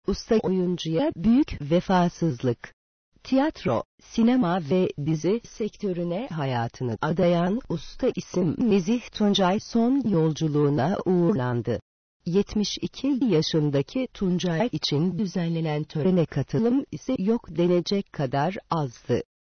usta oyuncuya büyük vefasızlık. Tiyatro, sinema ve dizi sektörüne hayatını adayan usta isim Nezih Tuncay son yolculuğuna uğurlandı. 72 yaşındaki Tuncay için düzenlenen törene katılım ise yok denecek kadar azdı.